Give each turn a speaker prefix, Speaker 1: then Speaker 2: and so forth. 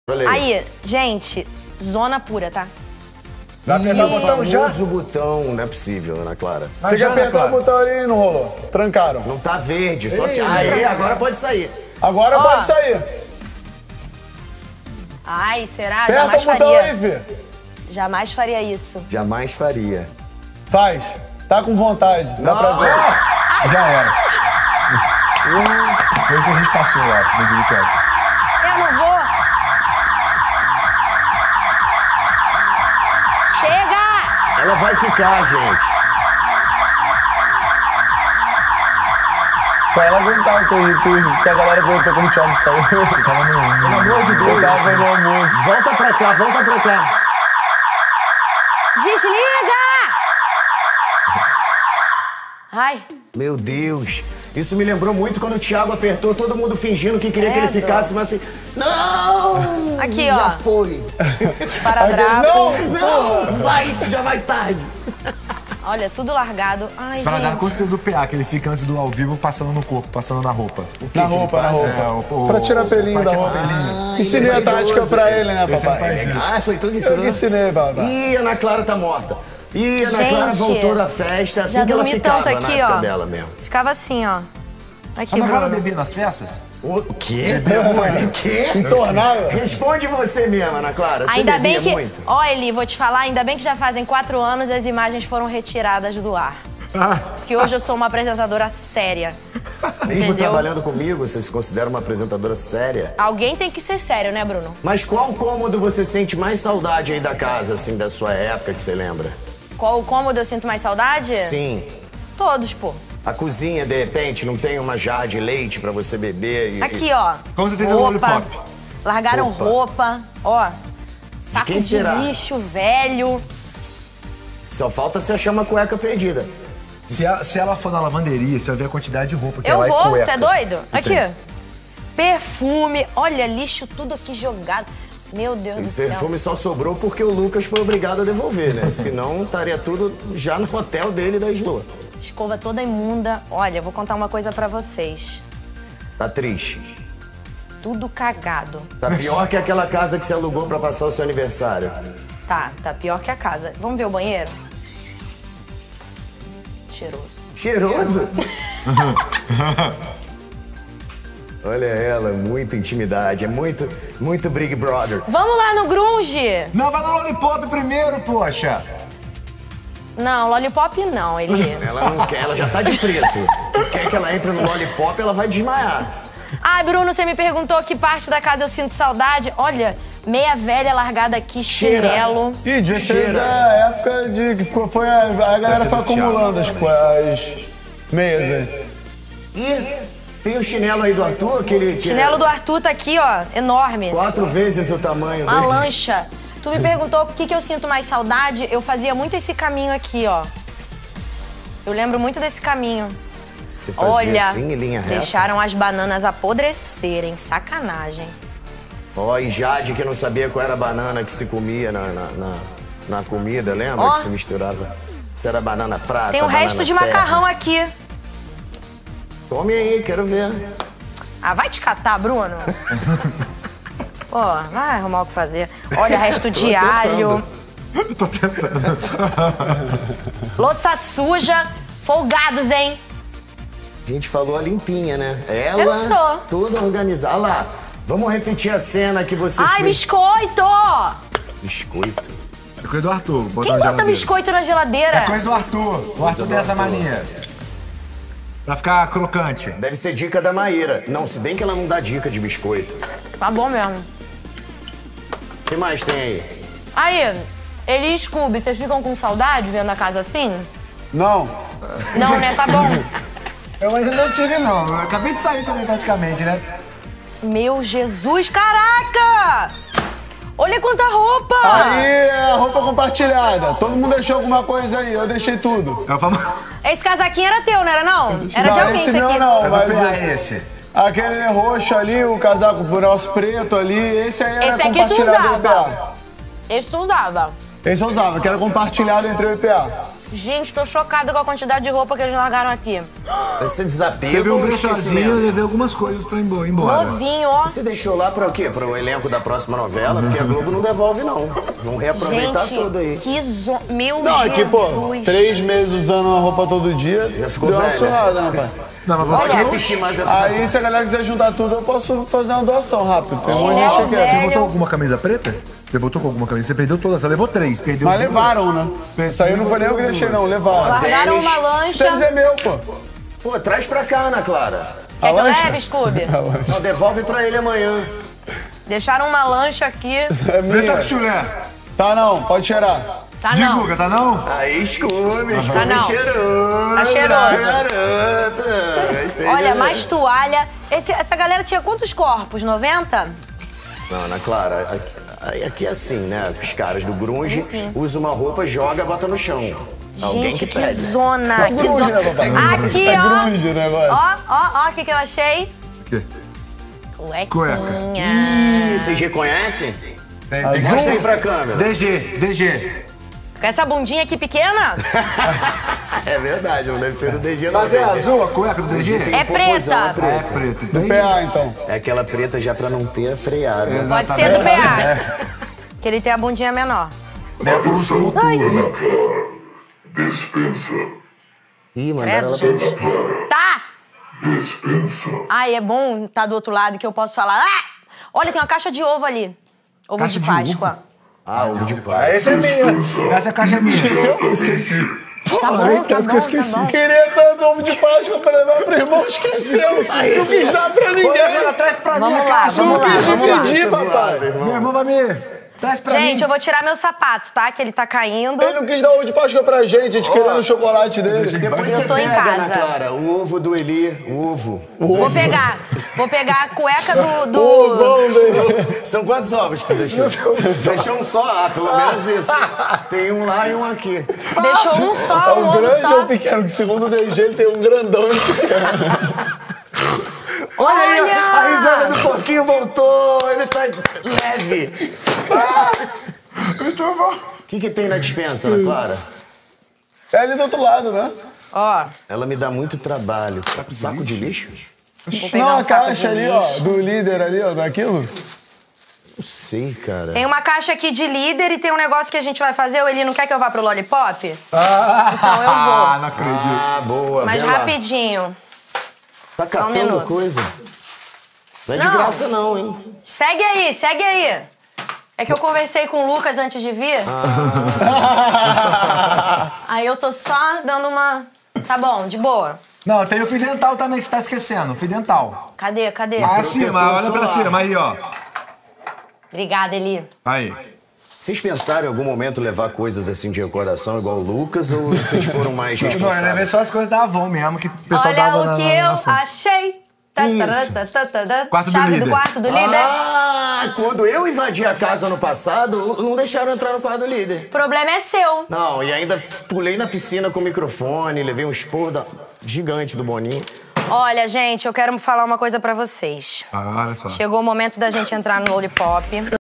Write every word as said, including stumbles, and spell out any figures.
Speaker 1: Aí.
Speaker 2: aí, gente, zona pura, tá?
Speaker 3: Vai apertar o botão já?
Speaker 1: Usa o botão, não é possível, Ana Clara.
Speaker 3: Mas tem que apertar o botão ali e não rolou. Trancaram.
Speaker 1: Não tá verde, só se... Aí, agora pode sair.
Speaker 3: Agora
Speaker 2: Ó.
Speaker 3: pode sair.
Speaker 2: Ai, será?
Speaker 3: Aperta
Speaker 2: Jamais
Speaker 3: o botão
Speaker 2: faria.
Speaker 3: aí, Fê.
Speaker 2: Jamais faria isso.
Speaker 1: Jamais faria.
Speaker 3: Faz. Tá com vontade. Dá
Speaker 1: Não.
Speaker 3: pra ver.
Speaker 4: Já era. Foi isso que a gente passou lá no Digital.
Speaker 2: Eu não vou. Chega!
Speaker 1: Ela vai ficar, gente.
Speaker 3: Pra ela aguentar o que, que, que a galera aguentou quando o Thiago saiu.
Speaker 4: Tava no...
Speaker 1: Pelo amor de
Speaker 3: Eu
Speaker 1: Deus.
Speaker 3: tava no almoço.
Speaker 1: Volta pra cá, volta pra cá.
Speaker 2: Desliga! Ai,
Speaker 1: Meu Deus. Isso me lembrou muito quando o Thiago apertou, todo mundo fingindo que queria que ele
Speaker 2: Credo.
Speaker 1: ficasse, mas assim... Não!
Speaker 2: Aqui,
Speaker 1: Já
Speaker 2: ó.
Speaker 1: foi.
Speaker 2: Esparadrapo.
Speaker 1: Não, vai, já vai tarde.
Speaker 2: Olha, tudo largado. Ai,
Speaker 4: Esparadrapo
Speaker 2: gente.
Speaker 4: consiste do P A, que ele fica antes do ao vivo passando no corpo, passando na roupa.
Speaker 3: Na roupa, na roupa.
Speaker 4: É, o- o-
Speaker 3: Pra tirar pelinho da
Speaker 4: pra tirar
Speaker 3: roupa.
Speaker 4: pelinho.
Speaker 3: Ensinei a tática pra ele, né,
Speaker 4: Esse não
Speaker 3: papai?
Speaker 4: faz isso.
Speaker 1: Ah, foi tudo
Speaker 3: Eu
Speaker 1: isso,
Speaker 3: que
Speaker 1: né?
Speaker 3: ensinei, papai.
Speaker 1: Ih, a Ana Clara tá morta. Ih, a Ana
Speaker 2: Gente,
Speaker 1: Clara voltou da festa, assim
Speaker 2: Já
Speaker 1: que ela
Speaker 2: dormi
Speaker 1: ficava
Speaker 2: tanto aqui,
Speaker 1: na época
Speaker 2: ó.
Speaker 1: dela mesmo.
Speaker 2: Ficava assim, ó. Aqui,
Speaker 4: A Ana Clara
Speaker 2: Bruno.
Speaker 4: bebia nas festas?
Speaker 1: O quê? O quê?
Speaker 3: Entornado.
Speaker 1: Responde você mesmo, Ana Clara. Você
Speaker 2: Ainda
Speaker 1: bebia
Speaker 2: bem que...
Speaker 1: muito?
Speaker 2: Ó, Eli, vou te falar, ainda bem que já fazem quatro anos e as imagens foram retiradas do ar. Porque hoje eu sou uma apresentadora séria.
Speaker 1: Mesmo
Speaker 2: Entendeu?
Speaker 1: trabalhando comigo, você se considera uma apresentadora séria?
Speaker 2: Alguém tem que ser sério, né, Bruno?
Speaker 1: Mas qual cômodo você sente mais saudade aí da casa, assim, da sua época que você lembra?
Speaker 2: Qual o cômodo eu sinto mais saudade?
Speaker 1: Sim.
Speaker 2: Todos, pô.
Speaker 1: A cozinha, de repente, não tem uma jarra de leite pra você beber e...
Speaker 2: Aqui, ó.
Speaker 4: Com certeza é o Lollipop.
Speaker 2: Largaram
Speaker 1: Opa.
Speaker 2: roupa. Ó. Saco
Speaker 1: quem
Speaker 2: de
Speaker 1: será?
Speaker 2: lixo, velho.
Speaker 1: Só falta você achar uma cueca perdida.
Speaker 4: Se ela, se ela for na lavanderia, você vai ver a quantidade de roupa que
Speaker 2: Eu
Speaker 4: ela é
Speaker 2: vou,
Speaker 4: cueca.
Speaker 2: tu é doido? Aqui.
Speaker 4: tem.
Speaker 2: Perfume. Olha, lixo tudo aqui jogado. Meu Deus
Speaker 1: O
Speaker 2: do céu.
Speaker 1: perfume só sobrou porque o Lucas foi obrigado a devolver, né? Senão estaria tudo já no hotel dele da Slow.
Speaker 2: Escova toda imunda. Olha, eu vou contar uma coisa pra vocês.
Speaker 1: Tá triste.
Speaker 2: Tudo cagado.
Speaker 1: Tá pior que aquela casa que você alugou pra passar o seu aniversário.
Speaker 2: Tá, tá pior que a casa. Vamos ver o banheiro? Cheiroso.
Speaker 1: Cheiroso? Olha ela, muita intimidade, é muito, muito Big Brother.
Speaker 2: Vamos lá no grunge.
Speaker 4: Não, vai no Lollipop primeiro, poxa.
Speaker 2: Não, lollipop não, ele.
Speaker 1: Ela não quer, ela já tá de preto. Tu quer que ela entre no Lollipop, ela vai desmaiar.
Speaker 2: Ai, Bruno, você me perguntou que parte da casa eu sinto saudade. Olha, meia velha largada aqui,
Speaker 1: Cheira.
Speaker 2: chinelo.
Speaker 3: Ih, devia ser
Speaker 1: Cheira.
Speaker 3: da época de que ficou, foi a, a galera
Speaker 4: ser
Speaker 3: foi
Speaker 4: do Thiago.
Speaker 3: acumulando as, as meias aí.
Speaker 1: E tem o chinelo aí do Arthur, aquele que
Speaker 2: Chinelo
Speaker 1: é
Speaker 2: do Arthur tá aqui, ó, enorme.
Speaker 1: quatro vezes o tamanho
Speaker 2: Uma
Speaker 1: dele.
Speaker 2: lancha. Tu me perguntou o que, que eu sinto mais saudade. Eu fazia muito esse caminho aqui, ó. Eu lembro muito desse caminho.
Speaker 1: Você fazia
Speaker 2: Olha,
Speaker 1: assim, em linha reta.
Speaker 2: deixaram as bananas apodrecerem. Sacanagem.
Speaker 1: Ó, e Jade que não sabia qual era a banana que se comia na, na, na, na comida, lembra?
Speaker 2: Ó.
Speaker 1: Que se misturava. Se era banana prata,
Speaker 2: Tem um
Speaker 1: banana
Speaker 2: resto de
Speaker 1: terra.
Speaker 2: macarrão aqui.
Speaker 1: Come aí, quero ver.
Speaker 2: Ah, vai te catar, Bruno. Pô, vai arrumar o que fazer. Olha, resto de alho.
Speaker 4: Tô tentando.
Speaker 2: Louça suja. Folgados, hein?
Speaker 1: A gente falou a limpinha, né? Ela
Speaker 2: Eu sou.
Speaker 1: toda organizada. Olha lá, vamos repetir a cena que você
Speaker 2: Ai,
Speaker 1: fez.
Speaker 2: biscoito!
Speaker 1: Biscoito.
Speaker 4: É coisa do Arthur. Bota
Speaker 2: Quem
Speaker 4: na
Speaker 2: bota
Speaker 4: geladeira.
Speaker 2: biscoito na geladeira?
Speaker 4: É coisa do Arthur. O Arthur
Speaker 1: do
Speaker 4: tem essa
Speaker 1: Arthur.
Speaker 4: mania. Pra ficar crocante.
Speaker 1: Deve ser dica da Maíra. Não, se bem que ela não dá dica de biscoito.
Speaker 2: Tá bom mesmo.
Speaker 1: O que mais tem aí?
Speaker 2: Aí, Eli e Scooby, vocês ficam com saudade vendo a casa assim?
Speaker 3: Não.
Speaker 2: Não, né? Tá bom.
Speaker 4: Eu ainda não tive, não. Eu acabei de sair também, praticamente, né?
Speaker 2: Meu Jesus, caraca! Olha quanta roupa!
Speaker 3: Aí é a roupa compartilhada. Todo mundo deixou alguma coisa aí, eu deixei tudo.
Speaker 4: É o famoso...
Speaker 2: Esse casaquinho era teu, não era não? Era de
Speaker 3: Não,
Speaker 2: alguém
Speaker 3: esse
Speaker 2: isso
Speaker 3: meu
Speaker 2: aqui.
Speaker 3: não,
Speaker 4: É
Speaker 3: mas
Speaker 4: do P A
Speaker 3: é,
Speaker 4: esse.
Speaker 3: aquele roxo ali, o casaco por nosso preto ali, esse aí era
Speaker 2: Esse aqui tu
Speaker 3: compartilhado
Speaker 2: usava.
Speaker 3: do I P A.
Speaker 2: Esse tu usava.
Speaker 3: Esse eu usava, que era compartilhado entre o I P A.
Speaker 2: Gente, tô chocada com a quantidade de roupa que eles largaram aqui.
Speaker 1: Esse desapego
Speaker 5: Teve um
Speaker 1: ou
Speaker 5: brechazinho, eu
Speaker 1: esquecimento?
Speaker 5: levei algumas coisas pra ir embora.
Speaker 2: Novinho, ó.
Speaker 1: Você deixou lá pra o quê? Para o elenco da próxima novela? Porque a Globo não devolve, não. Vamos reaproveitar
Speaker 2: Gente,
Speaker 1: tudo aí.
Speaker 2: que zo... Meu
Speaker 3: Não,
Speaker 2: Jesus.
Speaker 3: aqui, pô, três meses usando uma roupa todo dia,
Speaker 1: Já ficou
Speaker 3: deu uma
Speaker 1: velha.
Speaker 3: surrada, né, pai?
Speaker 5: Não, mas
Speaker 1: Pode
Speaker 5: você...
Speaker 1: repetir mais essa...
Speaker 3: Aí, se a galera quiser juntar tudo, eu posso fazer uma doação rápido. Tem um monte de
Speaker 2: Chinelo
Speaker 3: gente que quer.
Speaker 5: Você
Speaker 2: velho.
Speaker 5: botou alguma camisa preta? Você botou com alguma camisa? Você perdeu todas, você levou três, perdeu
Speaker 3: Mas
Speaker 5: duas.
Speaker 3: levaram, né? Isso aí não foi nem eu que deixei, não. Levaram.
Speaker 2: Largaram
Speaker 1: Tênis.
Speaker 2: uma
Speaker 3: Esse tênis
Speaker 2: lancha.
Speaker 3: é meu, pô.
Speaker 1: Pô, traz pra cá, Ana Clara.
Speaker 2: Quer que eu
Speaker 3: lancha?
Speaker 2: leve, Scooby?
Speaker 1: Não, devolve pra ele amanhã.
Speaker 2: Deixaram uma lancha aqui.
Speaker 3: É
Speaker 5: Preta
Speaker 3: minha.
Speaker 5: com chulé.
Speaker 3: Tá não, pode cheirar.
Speaker 2: Tá não.
Speaker 5: Divulga, tá não?
Speaker 1: Aí, Scooby,
Speaker 2: Tá
Speaker 1: Scooby
Speaker 2: não.
Speaker 1: cheiroso.
Speaker 2: Tá cheiroso.
Speaker 1: Garota. Gostei
Speaker 2: Olha,
Speaker 1: de-
Speaker 2: mais toalha. Esse- essa galera tinha quantos corpos? noventa?
Speaker 1: Não, Ana Clara, aqui, aqui é assim, né? Os caras do grunge usam uma roupa, joga, bota no chão. Alguém
Speaker 2: Gente,
Speaker 1: que
Speaker 2: que
Speaker 1: pede.
Speaker 2: zona. Que
Speaker 3: grunge,
Speaker 2: zona.
Speaker 3: né, papai?
Speaker 2: Aqui,
Speaker 3: É
Speaker 2: ó.
Speaker 3: grunge o negócio.
Speaker 2: Ó, ó, ó, o que que eu achei?
Speaker 5: O quê?
Speaker 2: Cuequinha.
Speaker 1: Ih, vocês reconhecem?
Speaker 5: Tem,
Speaker 1: Mostra aí pra câmera.
Speaker 5: D G, D G.
Speaker 2: Com essa bundinha aqui pequena?
Speaker 1: É verdade, não deve ser do D G, não.
Speaker 5: Mas é
Speaker 1: D G.
Speaker 5: azul a cueca do D G?
Speaker 1: Tem
Speaker 2: É
Speaker 1: popozão
Speaker 2: preta.
Speaker 5: É preta. Então,
Speaker 3: Do P A, então.
Speaker 1: É aquela preta já pra não ter a freada.
Speaker 2: Pode ser do P A. Que ele tem a bundinha menor.
Speaker 5: é a pulsa noturna.
Speaker 1: Ih, mandaram ela pra
Speaker 2: Credo, gente. Tá! Ai, é bom tá do outro lado que eu posso falar. Ah! Olha, tem uma caixa de ovo ali. Ovo
Speaker 5: Caixa
Speaker 2: de
Speaker 5: de
Speaker 2: Páscoa.
Speaker 1: Ah, ovo de pai.
Speaker 5: Essa é minha. Essa caixa é minha. Esqueceu? Esqueci.
Speaker 2: Tá bom, tá bom, tá bom.
Speaker 3: Queria tanto ovo de Páscoa pra levar pro irmão, esqueceu. Não quis dar pra ninguém.
Speaker 5: Traz pra
Speaker 2: Vamos
Speaker 5: minha
Speaker 2: lá,
Speaker 5: caixa.
Speaker 2: vamos lá,
Speaker 3: Não quis
Speaker 2: vamos lá.
Speaker 3: dividir, papai.
Speaker 5: Meu irmão vai me... Traz pra
Speaker 2: Gente,
Speaker 5: mim.
Speaker 2: eu vou tirar meu sapato, tá? Que ele tá caindo.
Speaker 3: Ele não quis dar ovo de Páscoa pra gente, a gente querendo o chocolate dele.
Speaker 1: Depois
Speaker 2: Eu
Speaker 1: você
Speaker 2: tô em
Speaker 1: pega,
Speaker 2: casa.
Speaker 1: Ana Clara, o ovo do Eli, o ovo.
Speaker 2: Vou pegar. Vou pegar a cueca do... do...
Speaker 3: Ovão dele.
Speaker 1: São quantos ovos que tu deixou? Deixou um só, ah, pelo menos isso. Tem um lá e um aqui.
Speaker 2: Deixou um só,
Speaker 3: É
Speaker 2: um
Speaker 3: o
Speaker 2: ovo
Speaker 3: grande
Speaker 2: só.
Speaker 3: ou o pequeno? Que segundo o D G ele tem um grandão.
Speaker 1: Olha, aí,
Speaker 2: Olha!
Speaker 1: a risada do porquinho voltou, ele tá leve.
Speaker 3: Muito bom.
Speaker 1: O que que tem na dispensa, Ana Clara?
Speaker 3: É ali do outro lado, né?
Speaker 2: Ó,
Speaker 1: Ela me dá muito trabalho. Tá com saco de lixo?
Speaker 2: vou pegar
Speaker 3: Não,
Speaker 2: um
Speaker 3: a
Speaker 2: saco
Speaker 3: caixa
Speaker 2: de
Speaker 3: ali, ó,
Speaker 2: lixo.
Speaker 3: do líder ali, ó, daquilo.
Speaker 1: Não sei, cara.
Speaker 2: Tem uma caixa aqui de líder e tem um negócio que a gente vai fazer. O Eli não quer que eu vá pro Lollipop?
Speaker 5: Ah,
Speaker 2: Então eu vou.
Speaker 5: Ah, não acredito.
Speaker 1: Ah, boa.
Speaker 2: Mas
Speaker 1: vê lá.
Speaker 2: rapidinho.
Speaker 1: Tá
Speaker 2: um
Speaker 1: catando
Speaker 2: minuto.
Speaker 1: coisa? Não é de
Speaker 2: Não.
Speaker 1: graça não, hein?
Speaker 2: Segue aí, segue aí. É que eu conversei com o Lucas antes de vir. Aí eu tô só dando uma... Tá bom, de boa.
Speaker 5: Não, tem o fio dental também que você tá esquecendo. Fio dental.
Speaker 2: Cadê, cadê?
Speaker 5: Ah, acima, olha pra
Speaker 1: solar.
Speaker 5: cima, aí, ó.
Speaker 2: Obrigada, Eli.
Speaker 5: Aí.
Speaker 1: Vocês pensaram em algum momento levar coisas assim de recordação igual o Lucas ou vocês foram mais
Speaker 5: Não, eu levei
Speaker 1: responsáveis?
Speaker 5: só as coisas da Avon mesmo, que o pessoal
Speaker 2: Olha
Speaker 5: dava
Speaker 2: o
Speaker 5: na,
Speaker 2: que
Speaker 5: na
Speaker 2: eu
Speaker 5: animação.
Speaker 2: achei. Tá, tá,
Speaker 5: Isso.
Speaker 2: tá, tá, tá, tá.
Speaker 5: Quarto do
Speaker 2: Chave do
Speaker 5: líder.
Speaker 2: quarto do líder.
Speaker 1: Ah, quando eu invadi a casa no passado, não deixaram entrar no quarto do líder.
Speaker 2: O problema é seu.
Speaker 1: Não, e ainda pulei na piscina com o microfone, levei um esporro da- gigante do Boninho.
Speaker 2: Olha, gente, eu quero falar uma coisa pra vocês.
Speaker 5: Ah, olha só.
Speaker 2: Chegou o momento da gente entrar no Lollipop.